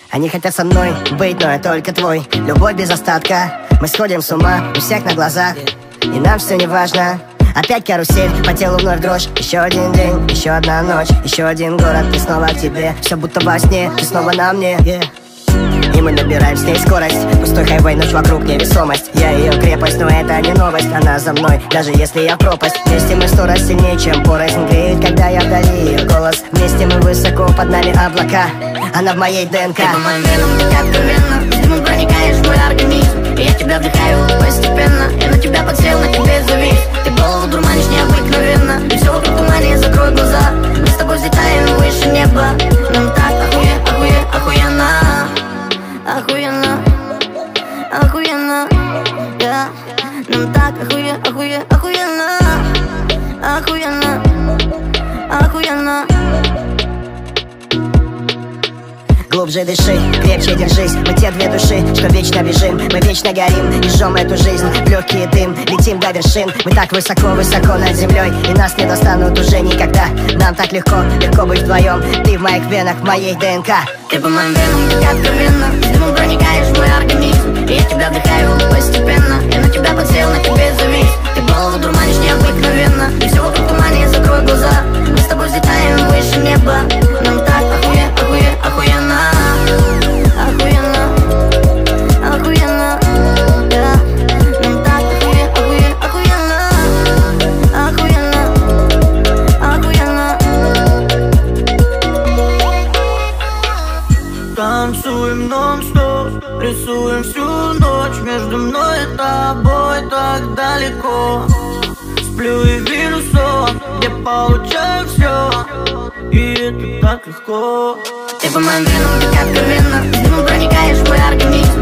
Они хотят со мной быть, но я только твой. Любовь без остатка, мы сходим с ума у всех на глазах, и нам все не важно. Опять карусель, по телу вновь дрожь. Еще один день, еще одна ночь, еще один город, и снова к тебе. Все будто во сне, ты снова на мне, И мы набираем с ней скорость. Пустой хайвей, ночь вокруг, невесомость. Я ее крепость, но это не новость. Она за мной, даже если я в пропасть. Вместе мы 100 раз сильнее, чем порознь. Греет, когда я вдали ее голос. Вместе мы высоко, под нами облака. Она в моей ДНК. Ты по моим венам, так откровенно. С дымом проникаешь в мой организм, и я тебя вдыхаю постепенно. Я на тебя подсел, на тебе завис. Ты голову дурманишь необыкновенно, и все вокруг тумане, закрой глаза. Мы с тобой взлетаем выше неба. Нам так охуенно. Охуенно, охуенно, yeah. Нам так охуенно, охуенно, охуенно. Глубже дыши, крепче держись. Мы те две души, что вечно бежим. Мы вечно горим и жжем эту жизнь в легкий дым, летим до вершин. Мы так высоко над землей, и нас не достанут уже никогда. Нам так легко быть вдвоем. Ты в моих венах, в моей ДНК. Ты по моим венам, так откровенно. С дымом проникаешь в мой организм, и я тебя вдыхаю постепенно. Я на тебя подсел, на тебе завис. Ты голову дурманишь необыкновенно, и все вокруг тумане, закрой глаза. Мы с тобой взлетаем выше неба. Нам так охуенно. Охуенно, охуенно, yeah. Нам так охуенно, охуенно, охуенно. Танцуем нон-стоп, рисуем всю ночь. Между мной и тобой так далеко. Сплю и вижу сон, где получаю все, и это так легко. Ты по моим венам, так откровенно. С дымом проникаешь в мой организм,